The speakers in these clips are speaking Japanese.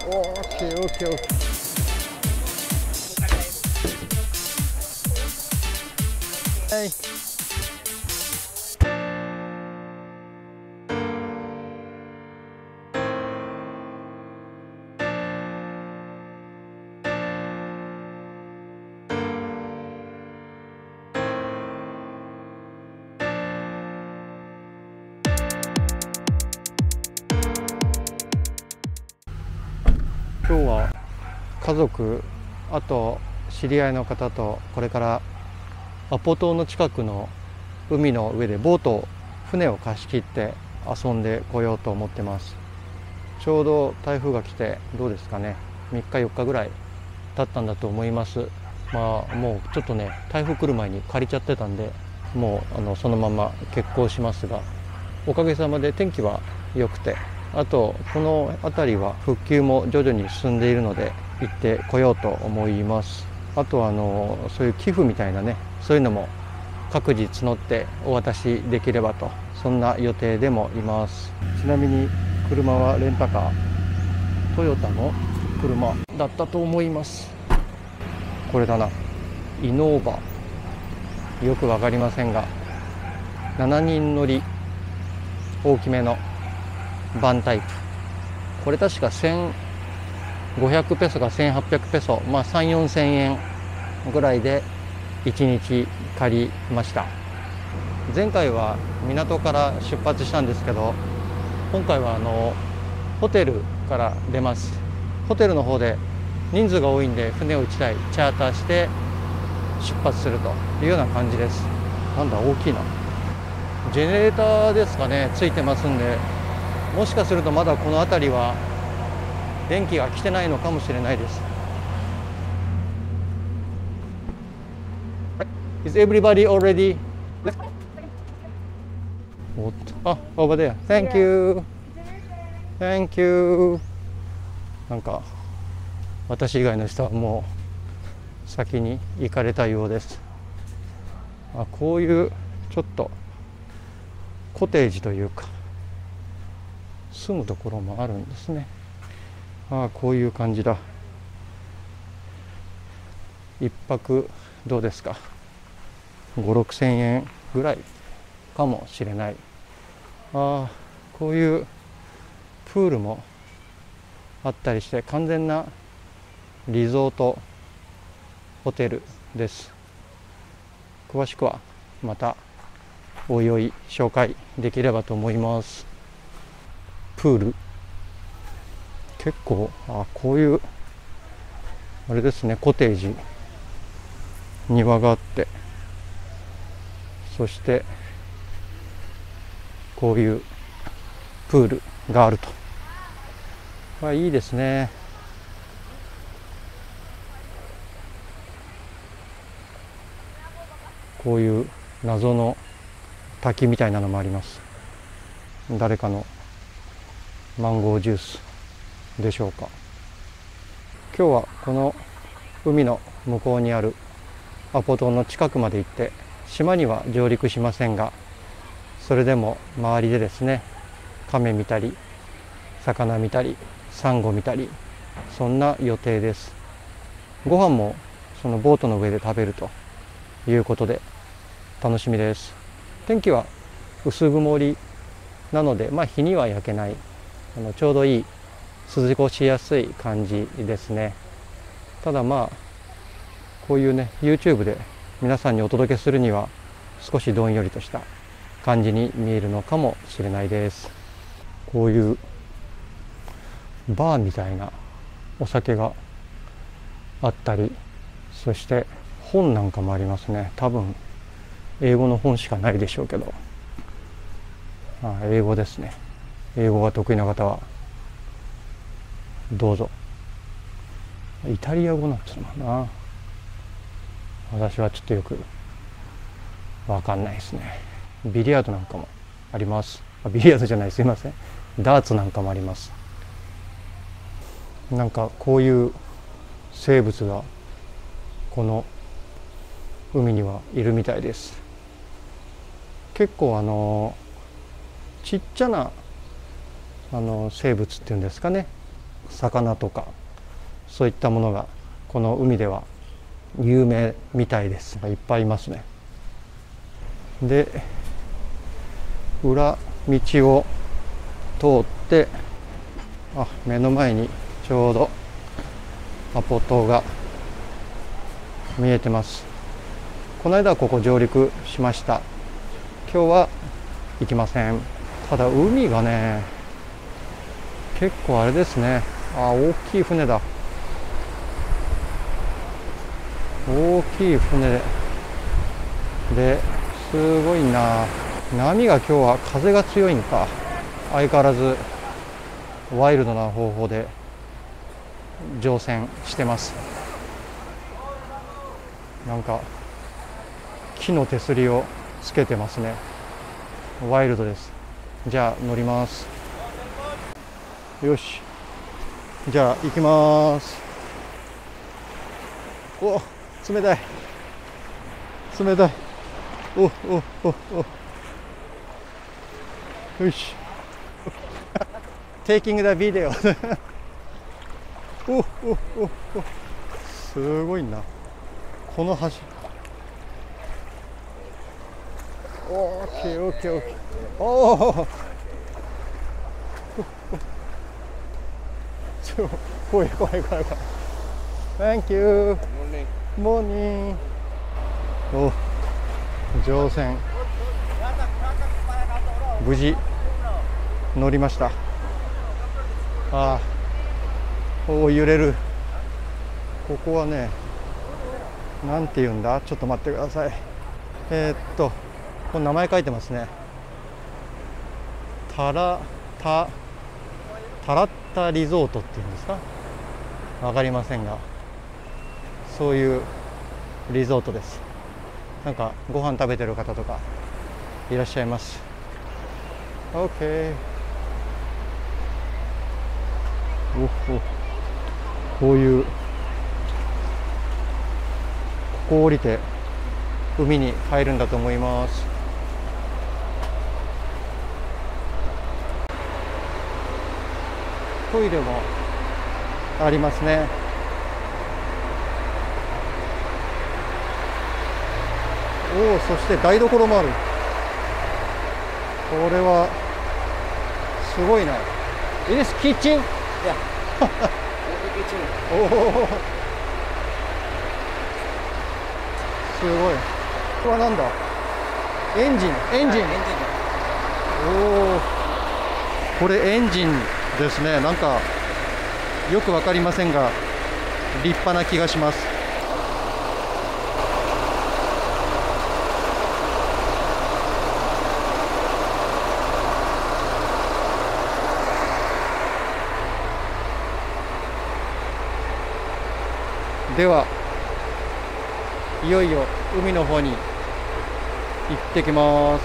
オーケーオーケーオーケー。はい。今日は家族、あと知り合いの方とこれからアポ島の近くの海の上で船を貸し切って遊んでこようと思ってます。ちょうど台風が来てどうですかね、3日4日ぐらい経ったんだと思います。もうちょっとね、台風来る前に借りちゃってたんで、もうそのまま欠航しますが、おかげさまで天気は良くて、あとこの辺りは復旧も徐々に進んでいるので行ってこようと思います。あとはそういう寄付みたいなね、そういうのも各自募ってお渡しできればと、そんな予定でもいます。ちなみに車はレンタカー、トヨタの車だったと思います。これだな、イノーバ、よくわかりませんが7人乗り大きめのバンタイプ。これ確か1500ペソか1800ペソ、3、4000円ぐらいで1日借りました。前回は港から出発したんですけど、今回はホテルから出ます。ホテルの方で人数が多いんで船を1台チャーターして出発するというような感じです。なんだ、大きいな。ジェネレーターですかね、ついてますんで、もしかするとまだこの辺りは電気が来てないのかもしれないです。Is everybody already? おっと、あ、over there. Thank you. Thank you. なんか私以外の人はもう先に行かれたようです。こういうちょっとコテージというか住むところもあるんですね。こういう感じだ。一泊どうですか、5、6千円ぐらいかもしれない。こういうプールもあったりして、完全なリゾートホテルです。詳しくはまたおいおい紹介できればと思います。プール結構こういうあれですね、コテージ、庭があって、そしてこういうプールがあると、いいですね。こういう謎の滝みたいなのもあります。誰かのマンゴージュースでしょうか。今日はこの海の向こうにあるアポ島の近くまで行って、島には上陸しませんが、それでも周りでですね、亀見たり魚見たりサンゴ見たり、そんな予定です。ご飯もそのボートの上で食べるということで楽しみです。天気は薄曇りなので、日には焼けない、ちょうどいい涼ししやすい感じですね。ただこういうね YouTube で皆さんにお届けするには少しどんよりとした感じに見えるのかもしれないです。こういうバーみたいなお酒があったり、そして本なんかもありますね。多分英語の本しかないでしょうけど、英語ですね。英語が得意な方はどうぞ。イタリア語なんていうのかな、私はちょっとよくわかんないですね。ビリヤードなんかもあります。ビリヤードじゃない、すいません、ダーツなんかもあります。なんかこういう生物がこの海にはいるみたいです。結構ちっちゃな生物っていうんですかね、 魚とかそういったものがこの海では有名みたいです。いっぱいいますね。で裏道を通って目の前にちょうどアポ島が見えてます。この間はここ上陸しました。今日は行きません。ただ海がね結構あれですね。大きい船だ。大きい船ですごいな。波が今日は風が強いんか。相変わらずワイルドな方法で乗船してます。なんか木の手すりをつけてますね。ワイルドです。じゃあ乗ります。よし、じゃあ行きます。お、冷たい冷たい。およしTaking the video すごいなこの橋。オッケーオッケーオッケー。おお怖い怖い怖い怖い。 Thank you。 モーニング。お、乗船無事乗りました。お、揺れる。ここはね、なんて言うんだ、ちょっと待ってください。これ名前書いてますね。タラッタリゾートっていうんですか、わかりませんが、そういうリゾートです。なんかご飯食べてる方とかいらっしゃいます。 OK。 こういう、ここを降りて海に入るんだと思います。トイレもありますね。おお、そして台所もある。これはすごいな。It is kitchen? Yeah. おお、すごい。これはなんだ。エンジン。おお、これエンジンですね。なんかよくわかりませんが立派な気がします。ではいよいよ海の方に行ってきます。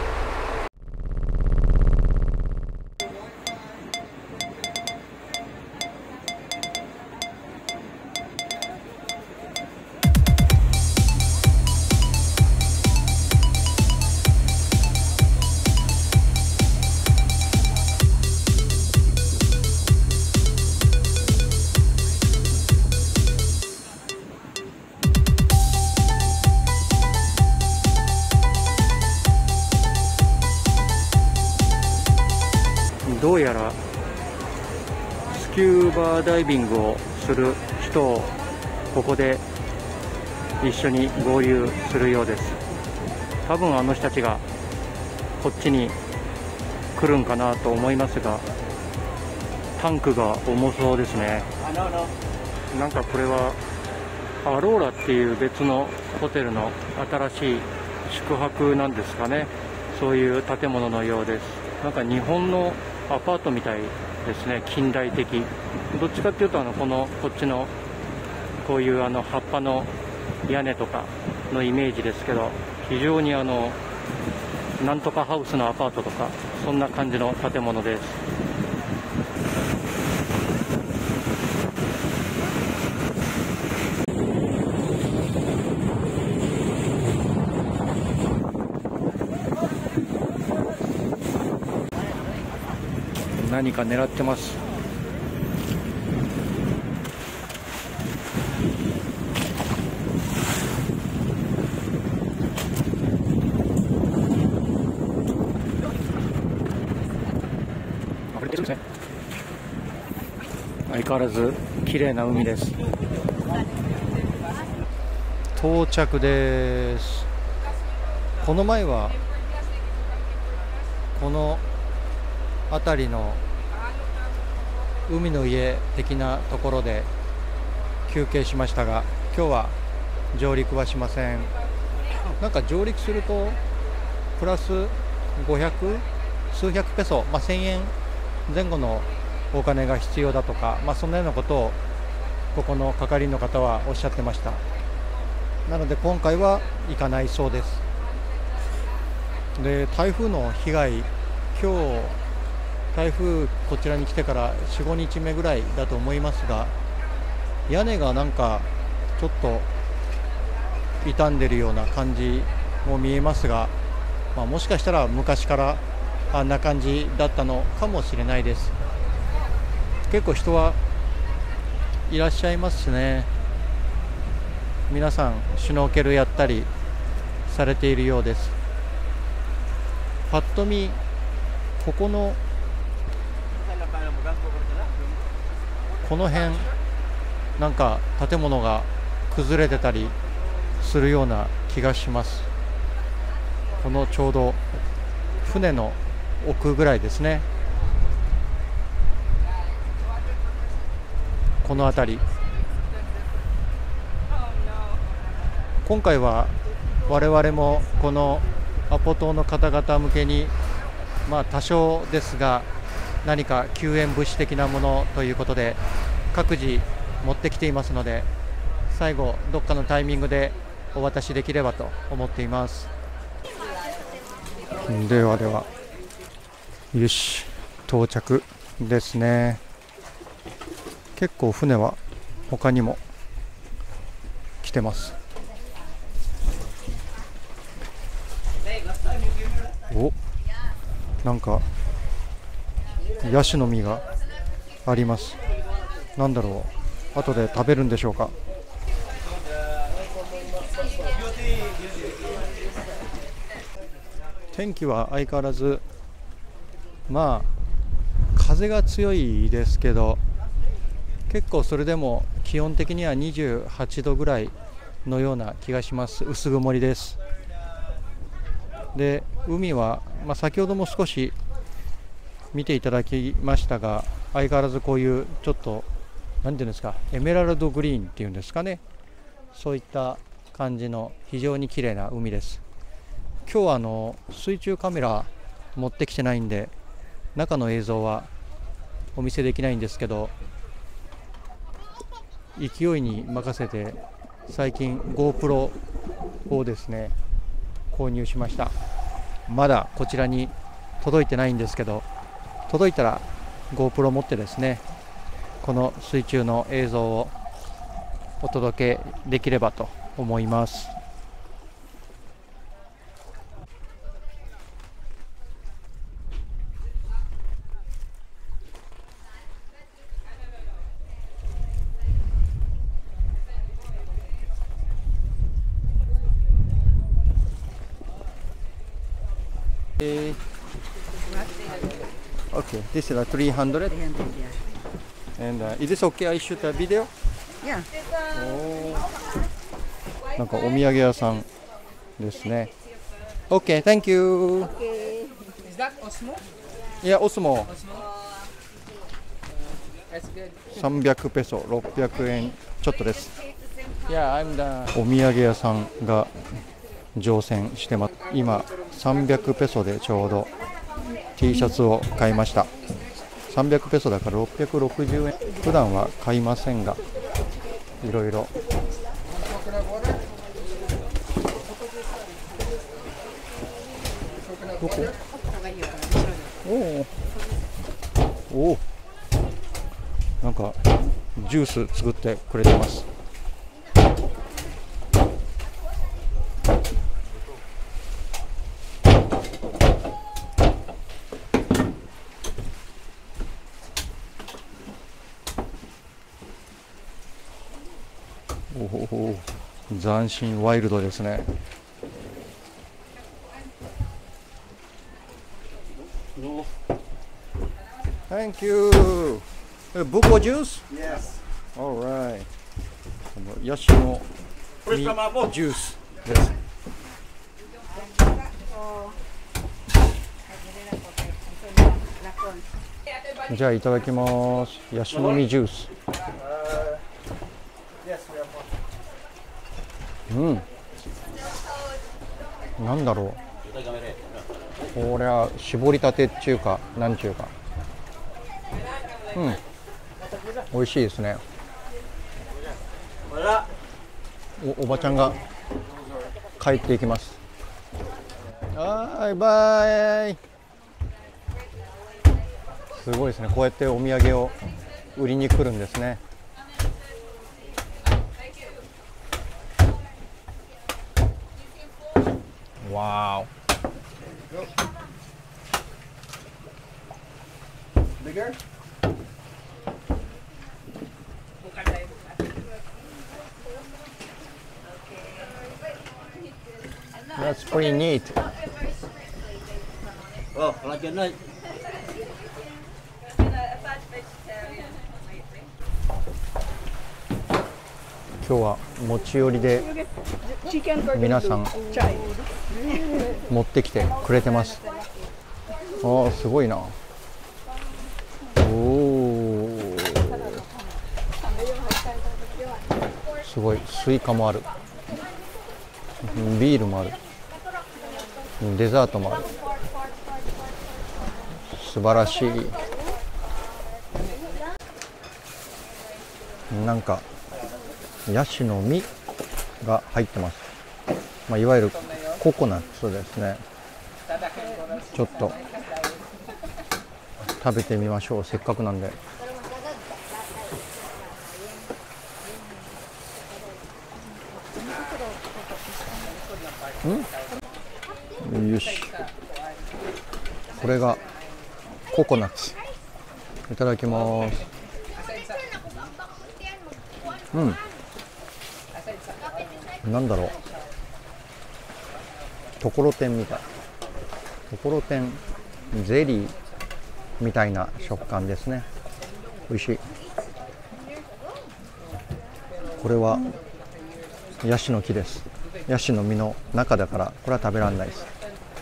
どうやらスキューバダイビングをする人をここで一緒に合流するようです。多分あの人たちがこっちに来るんかなと思いますが、タンクが重そうですね。なんかこれはアローラっていう別のホテルの新しい宿泊なんですかね。そういう建物のようです。なんか日本のアパートみたいですね。近代的。どっちかっていうとこっちのこういう葉っぱの屋根とかのイメージですけど、非常になんとかハウスのアパートとかそんな感じの建物です。何か狙ってます。 相変わらず綺麗な海です。到着です。この前はこの辺りの海の家的なところで休憩しましたが、今日は上陸はしません。なんか上陸するとプラス500数百ペソ、1000円前後のお金が必要だとか、そんなようなことをここの係員の方はおっしゃってました。なので今回は行かないそうです。で、台風の被害、今日台風こちらに来てから4、5日目ぐらいだと思いますが、屋根がなんかちょっと傷んでるような感じも見えますが、もしかしたら昔からあんな感じだったのかもしれないです。結構人はいらっしゃいますね。皆さんシュノーケルやったりされているようです。パッと見この辺なんか建物が崩れてたりするような気がします。このちょうど船の奥ぐらいですね。この辺り、今回は我々もこのアポ島の方々向けに多少ですが何か救援物資的なものということで各自持ってきていますので、最後どっかのタイミングでお渡しできればと思っています。ではよし、到着ですね。結構船は他にも来てます。なんかヤシの実があります。なんだろう、後で食べるんでしょうか。天気は相変わらず風が強いですけど、結構それでも気温的には28度ぐらいのような気がします。薄曇りです。で、海は、先ほども少し見ていただきましたが、相変わらずこういうちょっと何ていうんですか、エメラルドグリーンっていうんですかね、そういった感じの非常に綺麗な海です。今日は水中カメラ持ってきてないんで中の映像はお見せできないんですけど、勢いに任せて最近 GoPro をですね購入しました。まだこちらに届いてないんですけど、届いたら GoPro 持ってですね、この水中の映像をお届けできればと思います。Okay, this is 300. 300, yeah. And is this okay? I shoot a video? Yeah. なんかお土産屋さんですね。Okay, thank you. Okay. Is that Osmo? Yeah, Osmo. That's good. 300ペソ、600円ちょっとです。Yeah, I'm the お土産屋さんが乗船してます。今300ペソでちょうど T シャツを買いました。300ペソだから660円。普段は買いませんが、いろいろ。どこ？おお、なんかジュース作ってくれてます。おお、斬新ワイルドですね。Thank you. ブコジュース Yes. Alright ヤシの実ジュースです。じゃあいただきます。ヤシの実ジュース。なんだろう。これは絞りたてっていうか、なんちゅうか。美味しいですね。おばちゃんが帰っていきます。バイバイ。すごいですね。こうやってお土産を売りに来るんですね。わ Bigger? That's pretty neat. Oh, like your night. 今日は持ち寄りで皆さん持ってきてくれてます。すごいな。すごい。スイカもある。ビールもある。デザートもある。素晴らしい。なんかヤシの実が入ってます。いわゆるココナッツですね。ちょっと食べてみましょう。せっかくなんで。よし。これがココナッツ。いただきます。なんだろう。ところてんみたい。ところてんゼリーみたいな食感ですね。美味しい。これはヤシの木です。ヤシの実の中だからこれは食べられないです。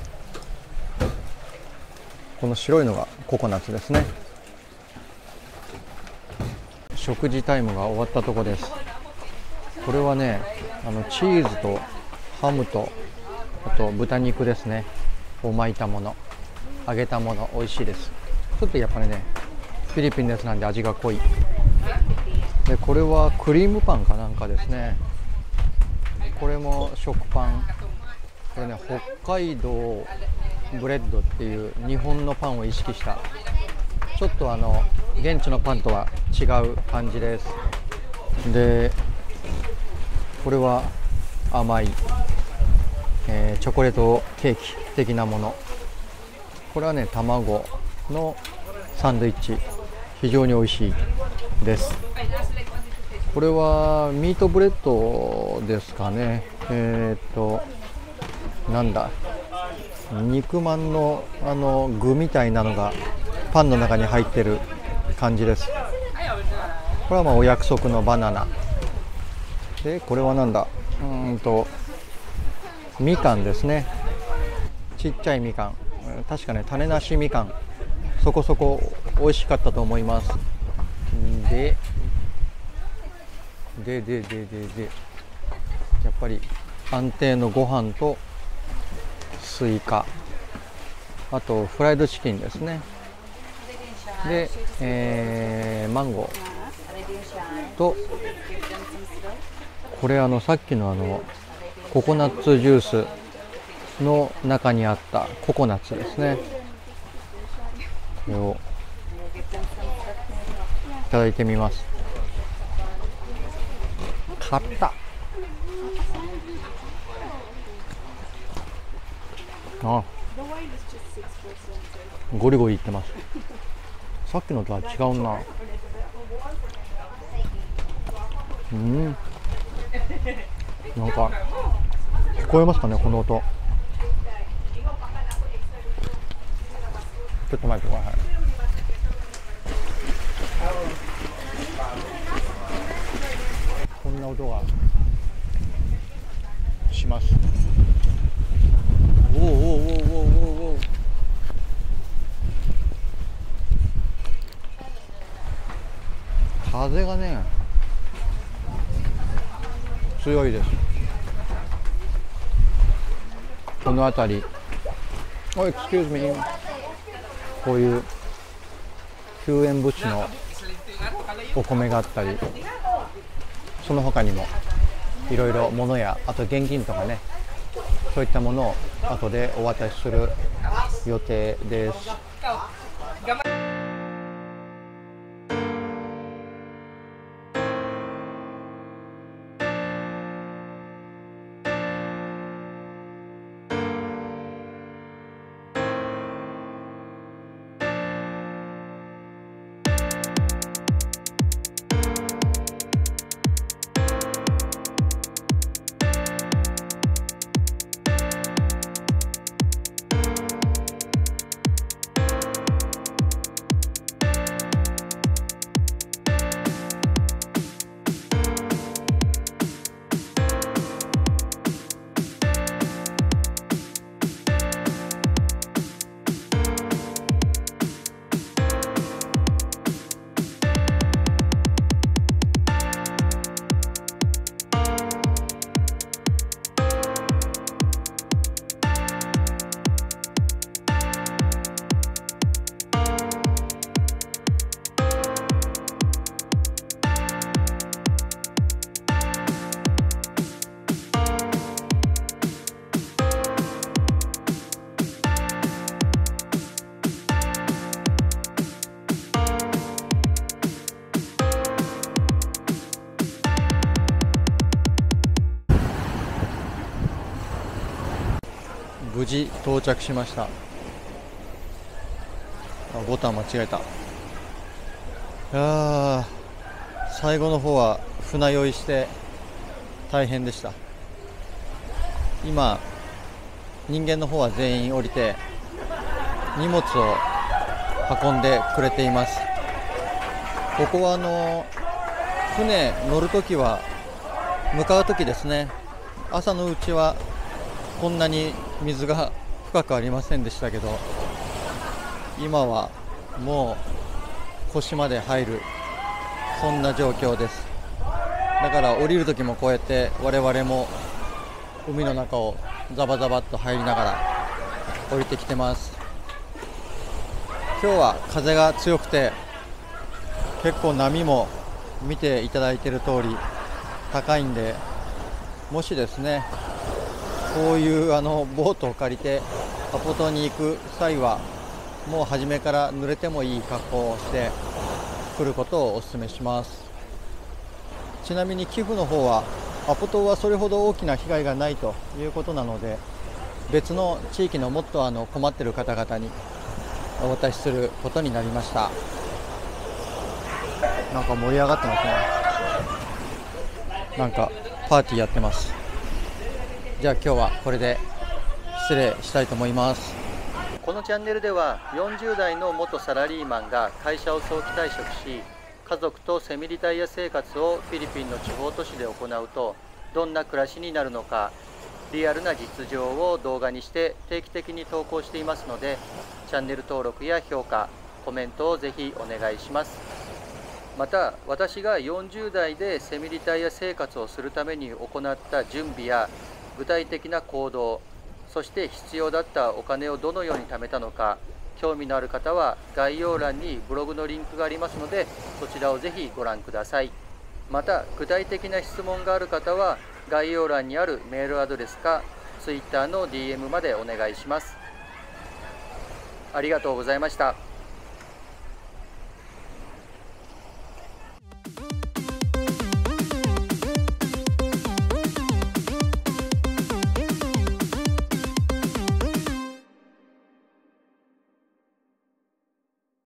この白いのがココナッツですね。食事タイムが終わったとこです。これはね、チーズとハムとあと豚肉ですねを巻いたもの、揚げたもの、美味しいです。ちょっとやっぱりね、フィリピンですなんで味が濃い。でこれはクリームパンかなんかですね。これも食パン。これね、北海道ブレッドっていう日本のパンを意識した、ちょっと現地のパンとは違う感じです。でこれは甘い、チョコレートケーキ的なもの。これはね、卵のサンドイッチ、非常に美味しいです。これはミートブレッドですかね。なんだ、肉まんの具みたいなのがパンの中に入ってる感じです。これはお約束のバナナで、これはなんだ、みかんですね。ちっちゃいみかん、確かね、種なしみかん、そこそこ美味しかったと思います。でやっぱり安定のご飯とスイカ、あとフライドチキンですね。で、マンゴーと、これさっきのココナッツジュースの中にあったココナッツですね。これをいただいてみます。買った。ゴリゴリいってます。さっきのとは違うな。なんか聞こえますかね、この音。ちょっと待ってください。 音がします。おおおおおおおお、風がね強いです。この辺り、excuse me、こういう救援物資のお米があったり、その他にもいろいろ物や、あと現金とかね、そういったものを後でお渡しする予定です。無事到着しました。ボタン間違えた。最後の方は船酔いして大変でした。今人間の方は全員降りて荷物を運んでくれています。ここは船乗るときは、向かうときですね、朝のうちはこんなに水が深くありませんでしたけど、今はもう腰まで入る、そんな状況です。だから降りるときもこうやって我々も海の中をザバザバっと入りながら降りてきてます。今日は風が強くて、結構波も見ていただいている通り高いんで、もしですねこういうボートを借りてアポ島に行く際は、もう初めから濡れてもいい格好をして来ることをお勧めします。ちなみに寄付の方は、アポ島はそれほど大きな被害がないということなので、別の地域のもっと困っている方々にお渡しすることになりました。なんか盛り上がってますね。なんかパーティーやってます。じゃあ今日はこれで失礼したいと思います。このチャンネルでは40代の元サラリーマンが会社を早期退職し、家族とセミリタイア生活をフィリピンの地方都市で行うとどんな暮らしになるのか、リアルな実情を動画にして定期的に投稿していますので、チャンネル登録や評価、コメントをぜひお願いします。また私が40代でセミリタイア生活をするために行った準備や具体的な行動、そして必要だったお金をどのように貯めたのか、興味のある方は概要欄にブログのリンクがありますので、そちらをぜひご覧ください。また具体的な質問がある方は概要欄にあるメールアドレスか Twitter の DM までお願いします。ありがとうございました。